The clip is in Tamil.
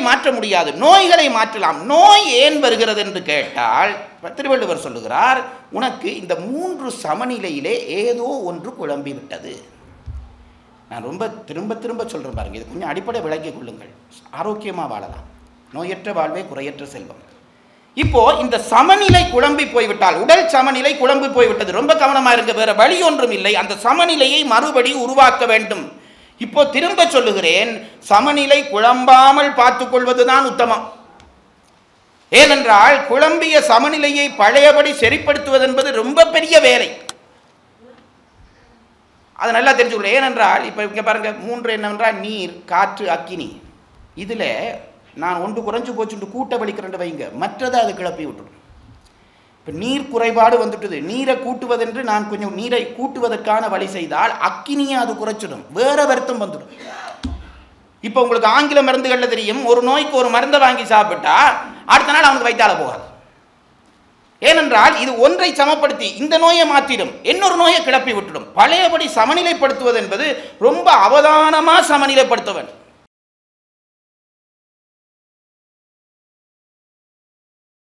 மாற்ற முடியாது, நோய்களை மாற்றலாம். நோய் ஏன் வருகிறது என்று கேட்டால் திருவள்ளுவர் சொல்லுகிறார், உனக்கு இந்த 3 சமநிலையிலே ஏதோ ஒன்று குழம்பி விட்டது. நான் ரொம்ப திரும்ப திரும்ப சொல்கிறேன் பாருங்கள், இது கொஞ்சம் அடிப்படை விளங்கிக் கொள்ளுங்கள். ஆரோக்கியமாக வாழலாம், நோயற்ற வாழ்வே குறையற்ற செல்வம். இப்போ இந்த சமநிலை குழம்பி போய்விட்டால், உடல் சமநிலை குழம்பி போய்விட்டது, ரொம்ப கவனமாக இருக்க, வேற வழி ஒன்றும் இல்லை. அந்த சமநிலையை மறுபடி உருவாக்க வேண்டும். இப்போ திரும்ப சொல்லுகிறேன், சமநிலை குழம்பாமல் பார்த்துக் கொள்வதுதான் உத்தமம். ஏனென்றால் குழம்பிய சமநிலையை பழையபடி சரிப்படுத்துவது என்பது ரொம்ப பெரிய வேலை. அதை நல்லா தெரிஞ்சுக்கொள்ள. ஏனென்றால் இப்போ இங்கே பாருங்க, 3 என்னவென்றால் நீர், காற்று, அக்கினி. இதில் நான் ஒன்று குறைஞ்சு போச்சுட்டு கூட்ட வலிக்கிறேன் வைங்க, மற்றதை அது கிளப்பி விட்டுடும். இப்போ நீர் குறைபாடு வந்துட்டுது, நீரை கூட்டுவதென்று நான் கொஞ்சம் நீரை கூட்டுவதற்கான வழி செய்தால் அக்கினியை அது குறைச்சிடும், வேற வருத்தம் வந்துடும். இப்போ உங்களுக்கு ஆங்கில மருந்துகளில் தெரியும், ஒரு நோய்க்கு ஒரு மருந்தை வாங்கி சாப்பிட்டா அடுத்த நாள் அவனுக்கு வைத்தால போகாது. ஏனென்றால் இது ஒன்றை சமப்படுத்தி இந்த நோயை மாற்றிடும், இன்னொரு நோயை கிளப்பி விட்டுடும். பழையபடி சமநிலைப்படுத்துவது என்பது ரொம்ப அவதானமாக சமநிலைப்படுத்த வேண்டும்.